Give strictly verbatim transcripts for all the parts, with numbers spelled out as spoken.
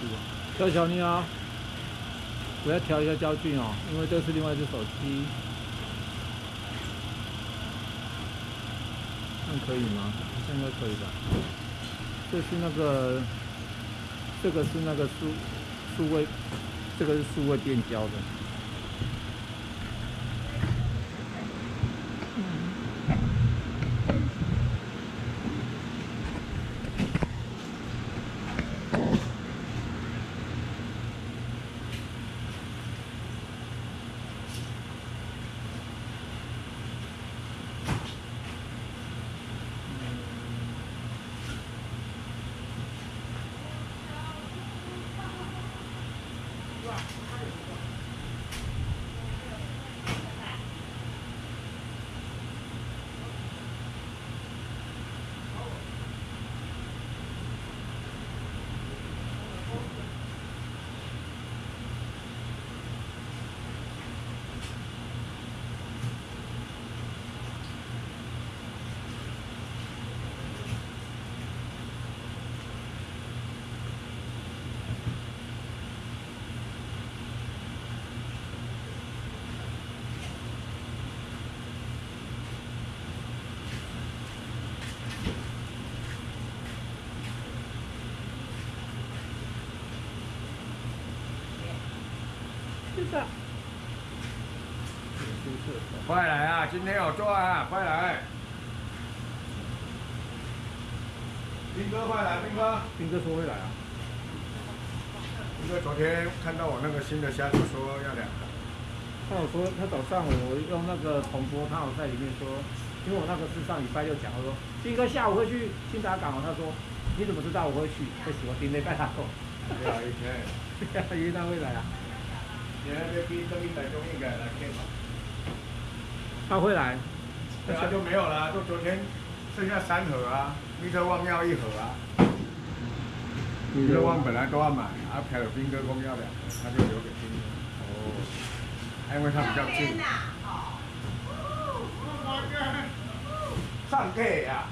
啊。小小你好，我要调一下焦距哦，因为这是另外一只手机。这样可以吗？这样应该可以吧？这是那个，这个是那个数数位，这个是数位变焦的。 快来啊！今天有做啊！快来！兵哥，快来！兵哥， 兵哥说会来啊。 兵哥昨天看到我那个新的虾子，说要两个。 他有说，他早上我用那个重播，他有在里面说，因为我那个是上礼拜六讲，我说兵哥下午会去新达港哦。他说你怎么知道我会去？会喜欢兵哥带他走。 对啊，以前。 对啊，因为他会来啊。 你那边兵哥应该就应该来骗吧。 他会来， 对啊，就没有了，就昨天剩下三盒啊，密特旺要一盒啊。密特旺本来都要买，啊，凯尔兵哥公要两盒，他就留给兵哥。哦，因为他比较近。上 K 呀。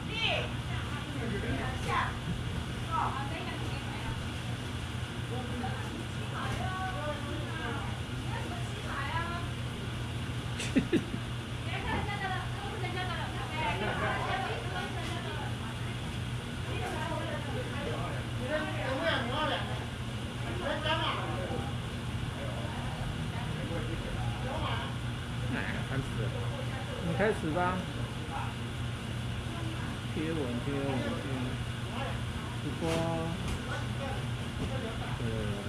你开始吧。贴文，贴文，贴文。直播。呃。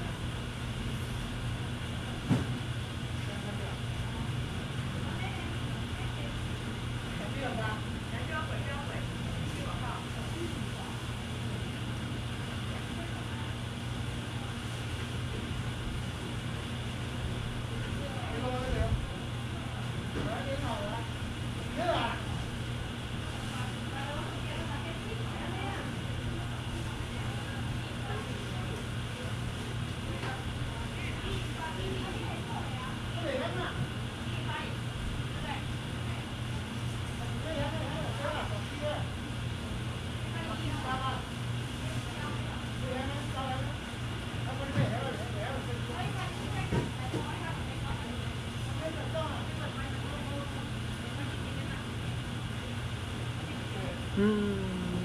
嗯。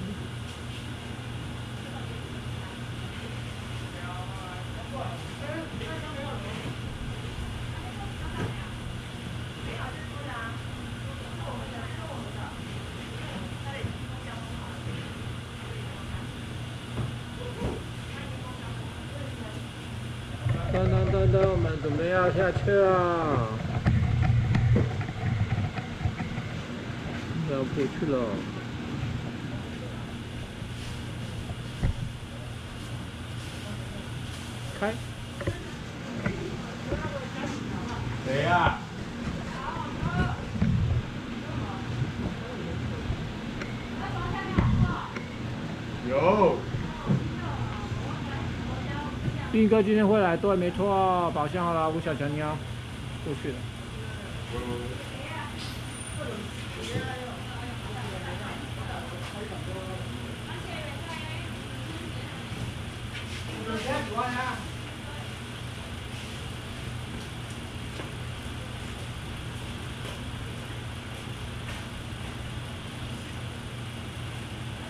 噔噔噔噔，我们准备要下去了，要过去了。 开。 谁呀？有。 兵哥今天会来，对，没错，保箱好了，吴小强你好，过去了。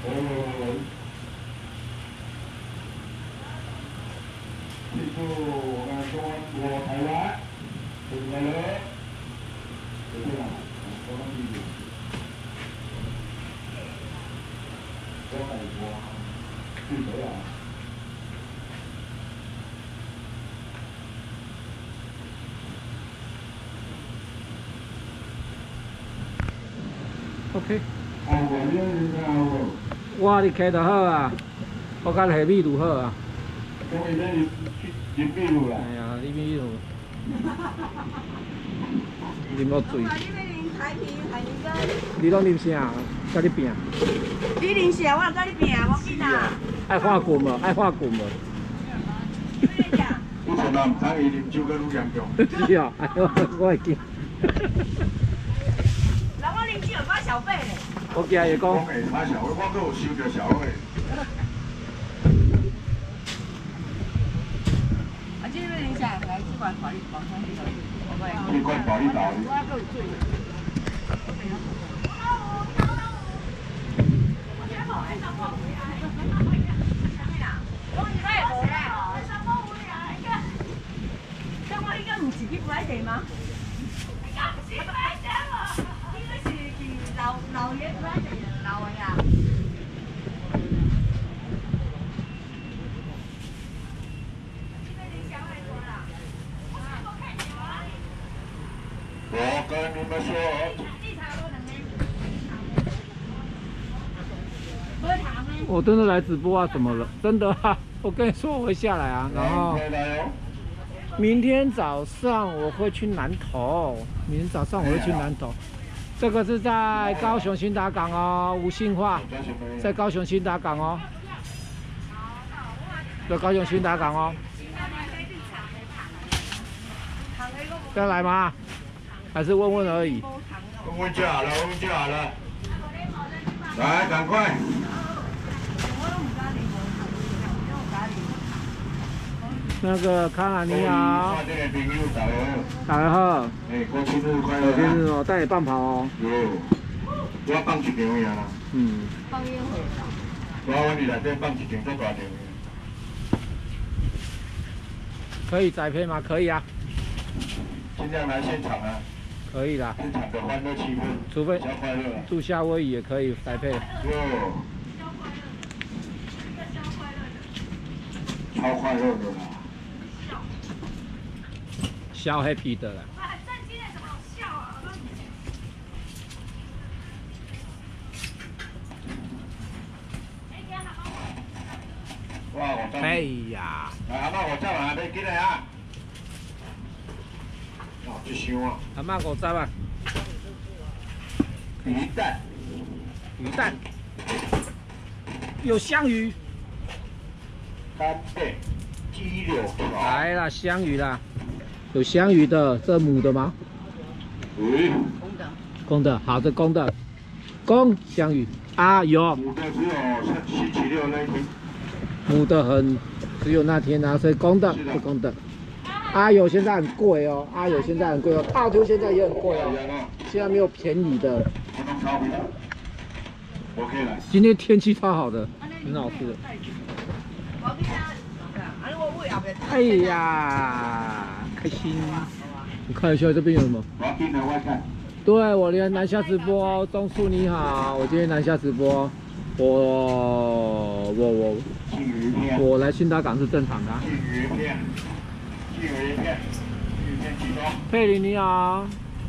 记住我们中国台湾，对不对？对不对？我们记住。中国，记得啊。 OK。我你开得好啊，我甲下米如好啊。 我以前你你秘鲁啦。 哎呀，你秘鲁。啉到醉。你拢啉啥？甲你拼。 你啉啥？我甲你拼，无紧啊。 爱化滚无？爱化滚无？ 以前嘛，唔通伊啉酒阁愈严重。 是啊，哎呦，我会惊。 人我啉酒有发小费嘞。 我惊伊讲。 讲会发小费，我阁有收着小费。 啊，这边啉啥？来，这罐保利保康这个， 这罐保利达。 唔是去摆地吗？唔是摆地喎，應該是去老老爺擺地老嘅呀。 我跟你們說。 我真的來直播啊？怎麼了？真的啊！我跟你說我會下來啊，然後。明天早上我會去南投，明天早上我會去南投。這個是在高雄新達港哦，無信化，在高雄新達港哦，在高雄新達港哦。要來嗎？還是問問而已？ 問問就好了，問問就好了。來，趕快。 那個康蘭你好，大家好， 哎，國慶日快樂！ 國慶日哦，帶你棒跑哦。 有，我放一場呀啦。 嗯。 放煙火。 我往你內底放一場，再大場。 可以宅配嗎？可以啊。 盡量來現場啊。 可以的。 現場的歡樂氣氛， 除非比較快樂。 住夏威夷也可以宅配。 有。超快樂的啦。 小 happy 的了。 哇，我真。 哎呀！ 來，阿媽我走啊，你進來啊！哦，這香啊！ 阿媽我走啊！ 魚蛋。 魚蛋。有香魚。 干贝。鸡柳条。 來了，香魚啦。有香魚的，這母的嗎？ 嗯。 公的。 公的，好的，公的，公香魚啊有。 母的只有星期六那一天。 母的很，只有那天啊，所以公的是公的。阿友现在很贵哦，阿友现在很贵哦，大兔现在也很贵哦，现在没有便宜的。今天天气超好的，很好吃的。哎呀，开心！我看一下这边有什么。对，我连南下直播，钟树你好，我今天南下直播，我我我我来新达港是正常的、啊。佩林你好。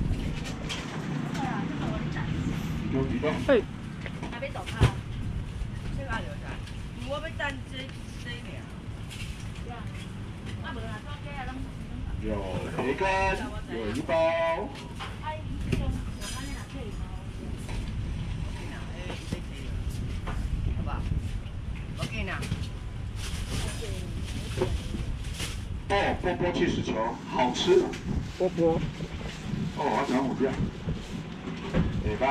嘿。 还没走开。这个留下。我要等这这一年。 有培根，有一包。 好不好？我给你。 哦，波波气死球，好吃。 波波。 哦，我想五件。礼拜。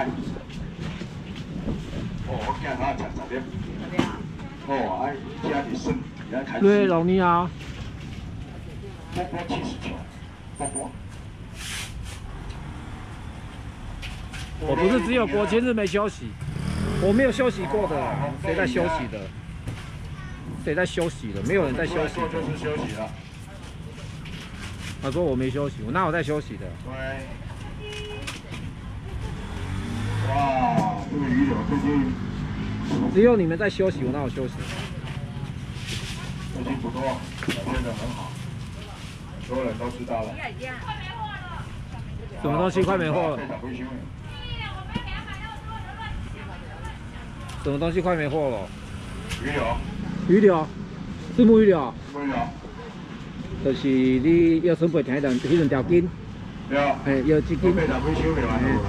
哦，我今日食十點。 十點啊？ 哦，哎，家裡生，而家開始。 對，龍你好。 波波氣死球，波波。 我不是只有國慶日沒休息。 我没有休息过的，谁在休息的？谁在休息的？没有人在休息。 就是休息了。 他说我没休息，我哪有在休息的？ 对。哇，这个鱼柳最近只有你们在休息，我哪有休息？ 最近不错，表现得很好，所有人都知道了。 什么东西快没货了？什么东西快没货了？ 鱼柳。 鱼柳，石目鱼柳。 石目鱼柳。 就是你要准备听迄段迄段条筋。 对。 哎，要一斤。 八十几箱就完了。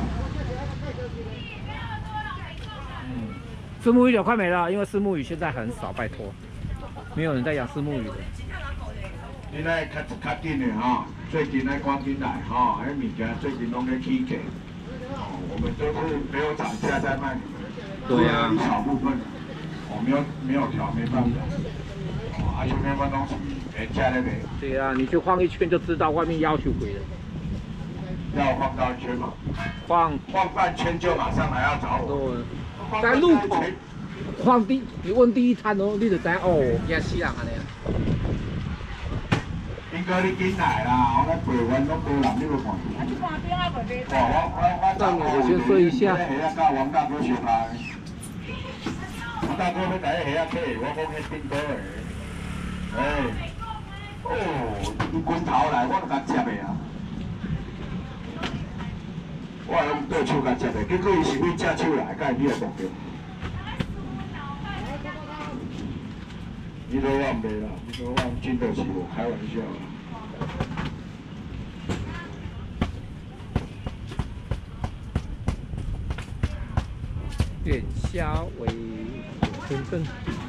石目鱼柳快没了，因为石目鱼现在很少，拜托，没有人在养石目鱼的。 你那较较紧的哈，最近那赶紧来哈，迄物件最近拢在起价，哦，我们都是没有涨价在卖， 对呀， 一小部分，哦，没有没有调没办法，哦，啊，像那款东西原价那边。 对呀，你去晃一圈就知道外面要求贵了。 要晃到一圈嘛？ 晃晃半圈就马上来要找我。 在路口晃第，你问第一摊哦，你就知哦，惊死人安尼啊！ 应该你进来啦，我那陪玩拢多人，你要看。哇，我我我那我先说一下。 那个王大哥小拍，王大哥要带迄个客，我讲迄顶哥的。哎，哦，伊滚头来，我就甲接的啊。我用对手甲接的，结果伊是为正手来，甲伊你来目标。你都忘没了，你都忘经得起我开玩笑了。 元宵为天分。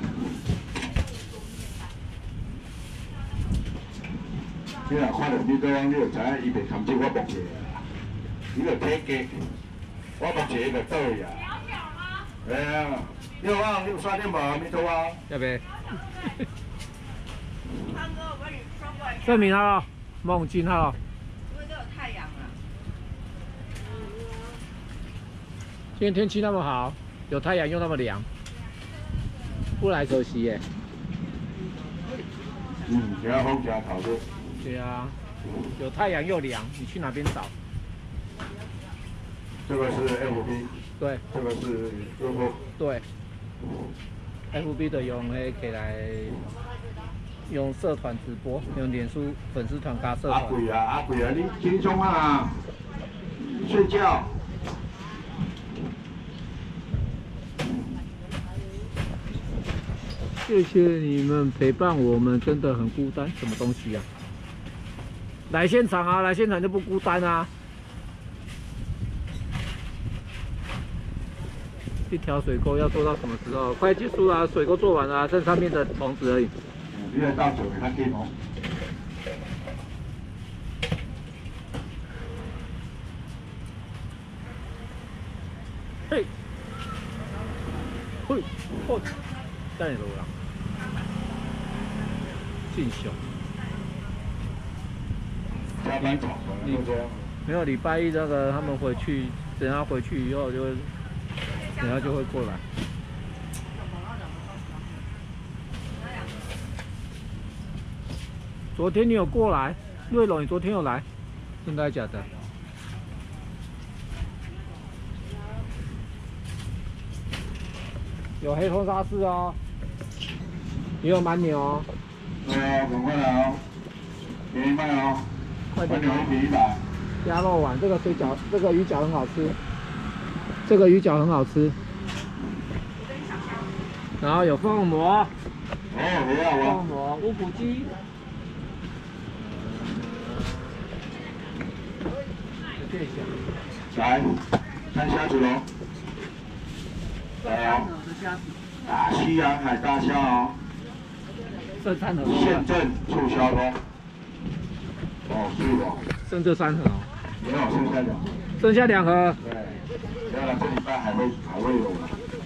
你若看到你对方，你就知影伊袂堪接我目标啦。你就体格，我目前就倒去啊。哎呀，你有啊？你有刷电无？你做啊？ 要不？证明了，梦境了。 因为都有太阳了。 今天天气那么好，有太阳又那么凉，不来可惜耶。 嗯，加风加头的。 对啊，有太阳又凉，你去哪边找？ 这个是 F B。 对。 这个是 U F O。 对。F B 的用迄起来。用社团直播，用脸书粉丝团加社团。 阿贵啊，阿贵啊，你轻松啊，睡觉。 谢谢你们陪伴我们，真的很孤单。什么东西啊？来现场啊，来现场就不孤单啊。一条水沟要做到什么时候？快结束了，水沟做完了，剩上面的虫子而已。 你来倒酒给他进哦。 嘿，嘿，嚯，在路啦，进修。 加班场本来就这样。 没有礼拜一那个他们回去，等他回去以后就会，等下就会过来。昨天你有过来，瑞龙，你昨天有来，真的还假的？有黑头沙士哦，也有蛮牛哦。 对啊，赶快来哦，便宜卖哦， 快点！ 牛一比一百。 鸭肉丸，这个水饺，这个鱼饺很好吃，这个鱼饺很好吃。然后有凤螺， 哦，不要我。 凤螺，乌骨鸡。 来，看虾子喽。来哦，大西洋海大虾哦， 这三盒。 现正促销中。哦，是哦。 剩这三盒哦。 没有，剩下两。 剩下两盒。 对，当然这礼拜还会还会有。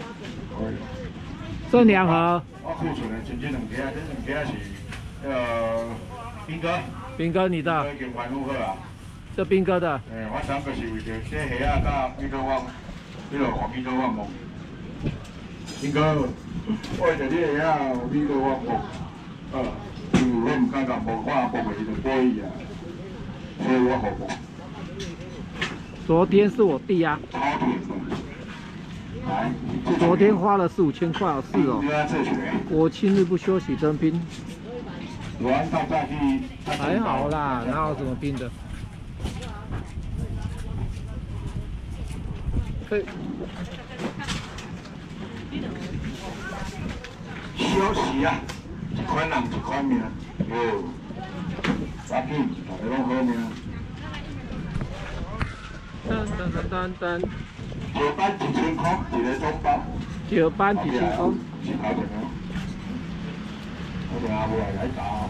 剩两盒。 我库存的剩这两盒，这两盒是呃兵哥。 兵哥，你的。 已经还复好啊。 这兵哥的。 诶，我三个是为着这虾啊，甲米多旺，迄个黄米多旺梦。 应该，为着你遐米都我博，呃，因为我唔敢甲无看博袂就过意啊，所以我好博。 昨天是我弟啊， 超甜的。来， 昨天花了四五千块哦，是哦。我亲日不休息真拼。还好啦，哪有什么拼的？可以。 休息啊，一款人一款命，哦，赶紧，大家拢好命。 噔噔噔噔噔。 石斑一千块一个中包。 石斑一千块。 是头前个。我等下过来来找。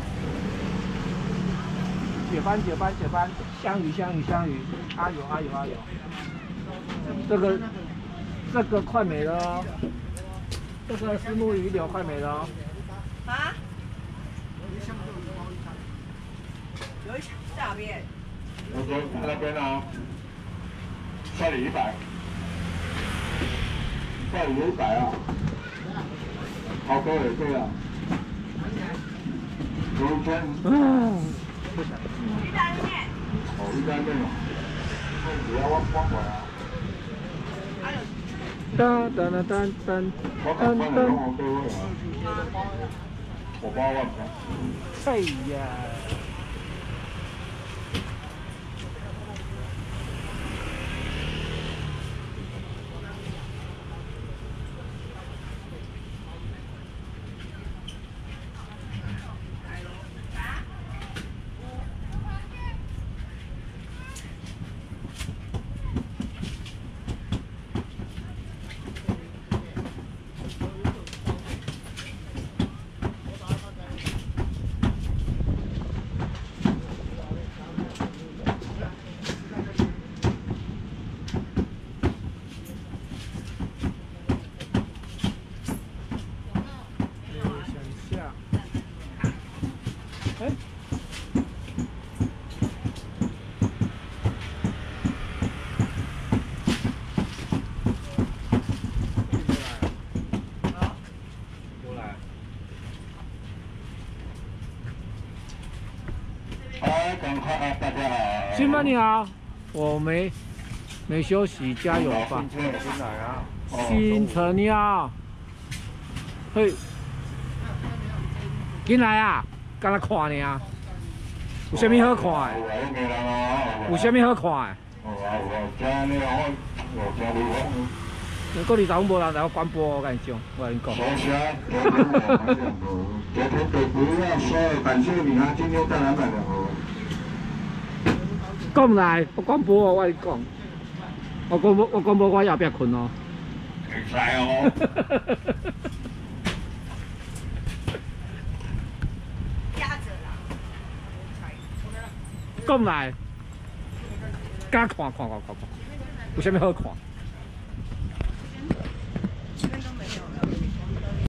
雪斑雪斑雪斑，香鱼香鱼香鱼，阿有阿有阿有。这个这个快没了哦，这个石目鱼柳快没了哦。 啊？有一下边。 我说那边啊，算你一百，算你一百啊，好多也对啊，有一千。 嗯。 意大利面。 哦，意大利面哦，不要我我过来。 噔噔噔噔噔噔噔。 我包我。 哎呀！新芬你好，我没没休息，加油吧。 新城新来啊。 新城你好，嘿，进来啊，干那看呢？有啥物好看的？有啥物好看的？你过二十分无人来我广播，我跟你讲，我跟你讲。 昨天给不要说了，感谢你啊，今天再来买两盒。 讲来，我广播哦，我跟你讲，我广播我广播我后壁困哦。 会使哦。 压着啦。 讲来，敢看看看看看，有啥物好看？